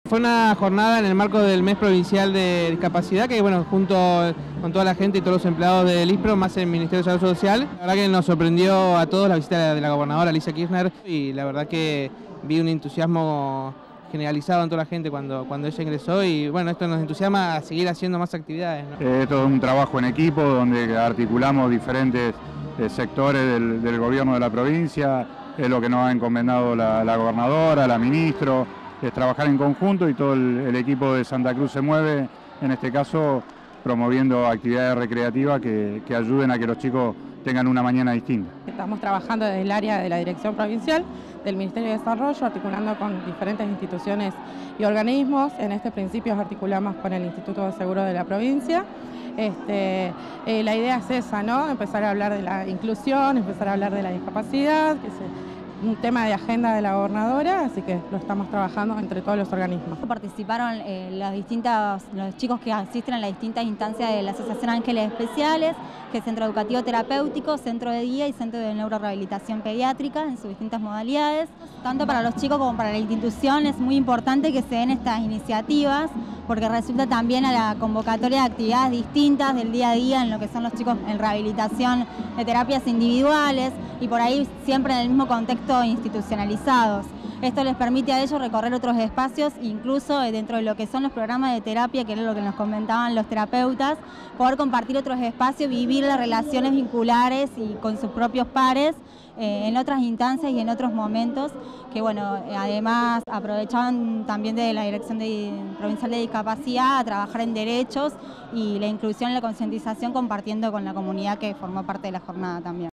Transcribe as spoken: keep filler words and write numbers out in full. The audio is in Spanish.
Fue una jornada en el marco del mes provincial de discapacidad que, bueno, junto con toda la gente y todos los empleados del ISPRO, más el Ministerio de Salud Social, la verdad que nos sorprendió a todos la visita de la gobernadora Alicia Kirchner y la verdad que vi un entusiasmo generalizado en toda la gente cuando, cuando ella ingresó y bueno, esto nos entusiasma a seguir haciendo más actividades, ¿no? Eh, todo es un trabajo en equipo donde articulamos diferentes eh, sectores del, del gobierno de la provincia, es lo que nos ha encomendado la, la gobernadora, la ministra. Es trabajar en conjunto y todo el, el equipo de Santa Cruz se mueve, en este caso promoviendo actividades recreativas que, que ayuden a que los chicos tengan una mañana distinta. Estamos trabajando desde el área de la Dirección Provincial del Ministerio de Desarrollo, articulando con diferentes instituciones y organismos. En este principio articulamos con el Instituto de Seguro de la provincia. Este, eh, la idea es esa, ¿no? Empezar a hablar de la inclusión, empezar a hablar de la discapacidad, que se un tema de agenda de la gobernadora, así que lo estamos trabajando entre todos los organismos. Participaron eh, las distintas, los chicos que asisten a las distintas instancias de la Asociación Ángeles Especiales, que es Centro Educativo Terapéutico, Centro de Día y Centro de Neurorehabilitación Pediátrica en sus distintas modalidades. Tanto para los chicos como para la institución es muy importante que se den estas iniciativas, porque resulta también a la convocatoria de actividades distintas del día a día en lo que son los chicos en rehabilitación de terapias individuales y por ahí siempre en el mismo contexto institucionalizados. Esto les permite a ellos recorrer otros espacios, incluso dentro de lo que son los programas de terapia, que era lo que nos comentaban los terapeutas, poder compartir otros espacios, vivir las relaciones vinculares y con sus propios pares eh, en otras instancias y en otros momentos, que bueno, además aprovechaban también de la Dirección de, Provincial de Discapacidad a trabajar en derechos y la inclusión y la concientización compartiendo con la comunidad que formó parte de la jornada también.